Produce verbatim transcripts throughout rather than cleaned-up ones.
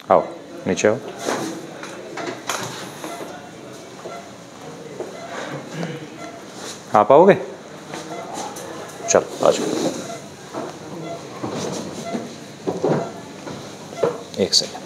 आओ नीचे आओ। आप आओगे? चलो आ जाओ। एक सेकंड।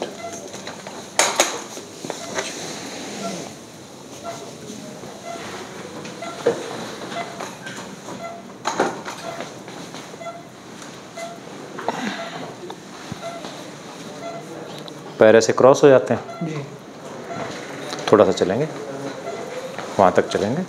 पैर ऐसे क्रॉस हो जाते हैं जी। थोड़ा सा चलेंगे, वहाँ तक चलेंगे।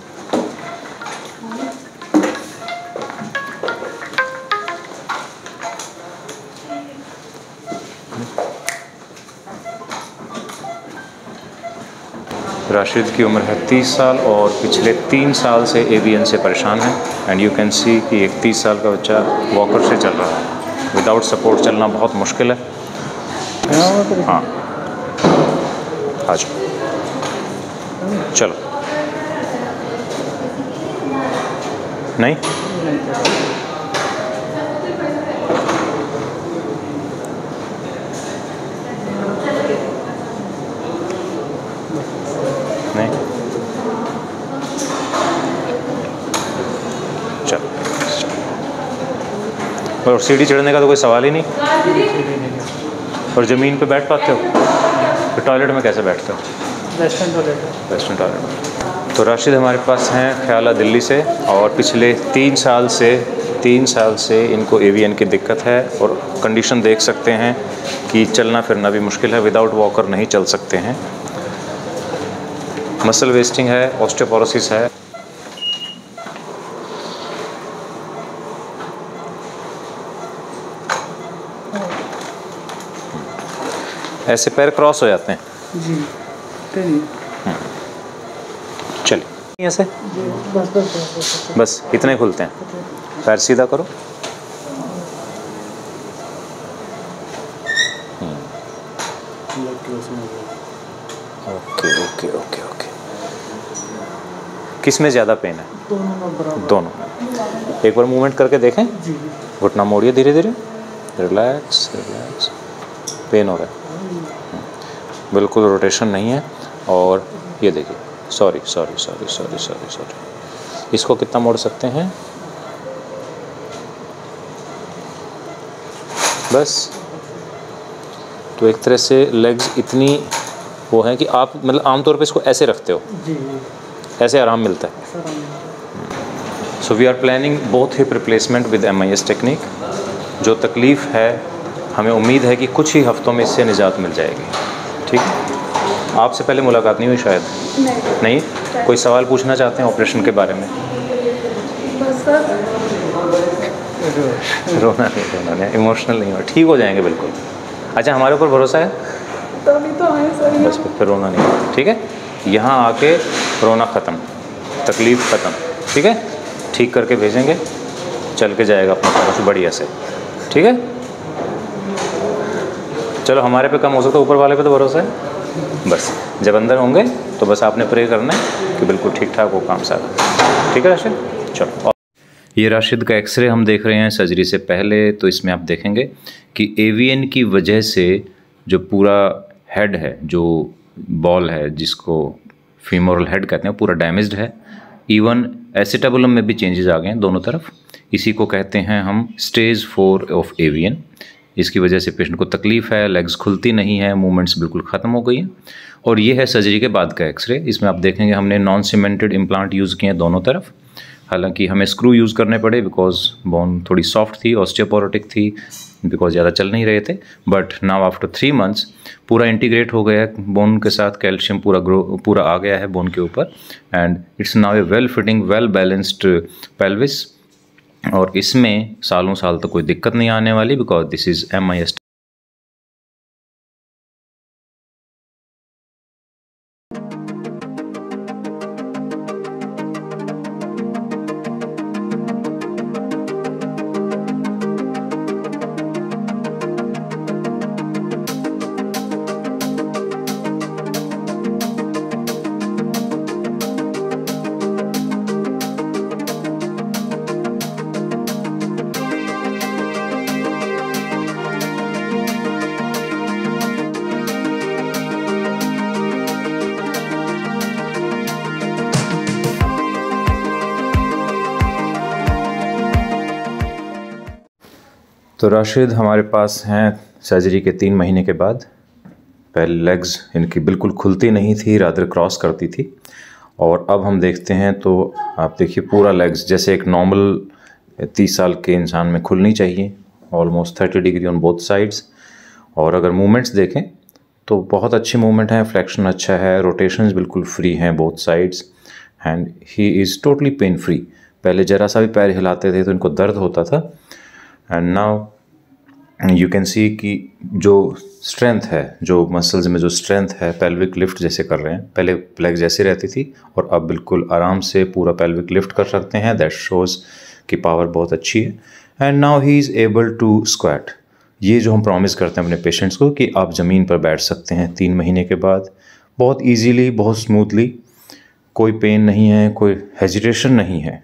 राशिद की उम्र है तीस साल और पिछले तीन साल से एवीएन से परेशान है। एंड यू कैन सी कि एक तीस साल का बच्चा वॉकर से चल रहा है। विदाउट सपोर्ट चलना बहुत मुश्किल है। हाँ आ जाओ, चलो। नहीं नहीं चलो। और सीढ़ी चढ़ने का तो कोई सवाल ही नहीं। और ज़मीन पे बैठ पाते हो? तो टॉयलेट में कैसे बैठते हो? Western toilet. वेस्टर्न टॉयलेट में। तो राशिद हमारे पास हैं ख्याला दिल्ली से, और पिछले तीन साल से तीन साल से इनको एवीएन की दिक्कत है। और कंडीशन देख सकते हैं कि चलना फिरना भी मुश्किल है। विदाउट वॉकर नहीं चल सकते हैं। मसल वेस्टिंग है, ऑस्टियोपोरोसिस है। ऐसे पैर क्रॉस हो जाते हैं जी। चलिए ऐसे बस बस बस बस इतने ही खुलते हैं। पैर सीधा करो। Okay okay okay okay. किस में ज़्यादा पेन है? दोनों। दोनों। एक बार मूवमेंट करके देखें। घुटना मोड़िए धीरे धीरे। Relax relax. पेन हो रहा है? बिल्कुल रोटेशन नहीं है। और ये देखिए, sorry sorry sorry sorry sorry sorry इसको कितना मोड़ सकते हैं? बस। तो एक तरह से लेग्स इतनी वो है कि आप मतलब आमतौर पे इसको ऐसे रखते हो जी। ऐसे आराम मिलता है। So we are planning both hip replacement with M I S technique. जो तकलीफ़ है हमें उम्मीद है कि कुछ ही हफ्तों में इससे निजात मिल जाएगी। ठीक है? आपसे पहले मुलाकात नहीं हुई शायद? नहीं, नहीं? कोई सवाल पूछना चाहते हैं ऑपरेशन के बारे में? बस सर। रोना नहीं रोना नहीं, इमोशनल नहीं हो, ठीक हो जाएंगे बिल्कुल। अच्छा हमारे ऊपर भरोसा है? तभी तो आए सर। बस फिर रोना नहीं, ठीक है? यहाँ आके रोना ख़त्म, तकलीफ़ ख़त्म, ठीक है? ठीक करके भेजेंगे, चल के जाएगा अपना कुछ बढ़िया से, ठीक है? चलो हमारे पे कम हो सकता है, ऊपर वाले पे तो भरोसा है। बस जब अंदर होंगे तो बस आपने प्रे करना है कि बिल्कुल ठीक ठाक हो काम सारा। ठीक है राशिद? चलो। ये राशिद का एक्सरे हम देख रहे हैं सर्जरी से पहले। तो इसमें आप देखेंगे कि एवीएन की वजह से जो पूरा हेड है, जो बॉल है जिसको फीमोरल हेड कहते हैं, पूरा डैमेज्ड है। इवन एसिटाबुलम में भी चेंजेस आ गए हैं दोनों तरफ। इसी को कहते हैं हम स्टेज फोर ऑफ एवीएन। इसकी वजह से पेशेंट को तकलीफ़ है, लेग्स खुलती नहीं है, मूवमेंट्स बिल्कुल ख़त्म हो गई हैं। और ये है सर्जरी के बाद का एक्सरे। इसमें आप देखेंगे हमने नॉन सीमेंटेड इम्प्लांट यूज़ किए हैं दोनों तरफ। हालांकि हमें स्क्रू यूज़ करने पड़े बिकॉज बोन थोड़ी सॉफ्ट थी, ऑस्टियोपोरोटिक थी, बिकॉज ज़्यादा चल नहीं रहे थे। But now after three months पूरा इंटीग्रेट हो गया है बोन के साथ, कैल्शियम पूरा ग्रो पूरा आ गया है बोन के ऊपर। And it's now a well fitting well balanced pelvis. और इसमें सालों साल तक कोई दिक्कत नहीं आने वाली because this is M I S तो राशिद हमारे पास हैं सर्जरी के तीन महीने के बाद। पहले लेग्स इनकी बिल्कुल खुलती नहीं थी, रादर क्रॉस करती थी, और अब हम देखते हैं तो आप देखिए पूरा लेग्स जैसे एक नॉर्मल तीस साल के इंसान में खुलनी चाहिए, almost thirty degree on both sides. और अगर मूवमेंट्स देखें तो बहुत अच्छी मूवमेंट है, फ्लेक्शन अच्छा है, रोटेशंस बिल्कुल फ्री हैं both sides, and he is totally pain free. पहले ज़रा सा भी पैर हिलाते थे तो इनको दर्द होता था, and now you can see कि जो स्ट्रेंथ है, जो मसल्स में जो स्ट्रेंथ है, पेल्विक लिफ्ट जैसे कर रहे हैं। पहले लेग जैसे रहती थी और अब बिल्कुल आराम से पूरा पेल्विक लिफ्ट कर सकते हैं। दैट शोज़ कि पावर बहुत अच्छी है। And now he is able to squat. ये जो हम प्रॉमिस करते हैं अपने पेशेंट्स को कि आप ज़मीन पर बैठ सकते हैं तीन महीने के बाद, बहुत ईजीली, बहुत स्मूथली, कोई पेन नहीं है, कोई हेजिटेशन नहीं है।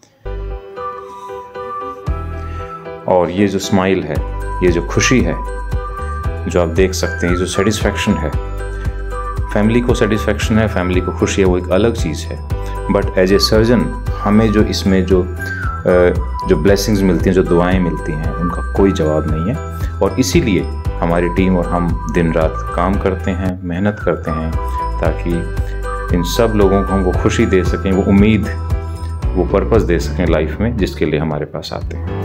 और ये जो स्माइल है, ये जो खुशी है जो आप देख सकते हैं, ये जो सेटिस्फैक्शन है, फैमिली को सेटिस्फैक्शन है, फैमिली को खुशी है, वो एक अलग चीज़ है। बट एज ए सर्जन हमें जो इसमें जो जो ब्लेसिंग्स मिलती हैं, जो दुआएं मिलती हैं, उनका कोई जवाब नहीं है। और इसीलिए हमारी टीम और हम दिन रात काम करते हैं, मेहनत करते हैं, ताकि इन सब लोगों को हम वो खुशी दे सकें, वो उम्मीद, वो पर्पस दे सकें लाइफ में, जिसके लिए हमारे पास आते हैं।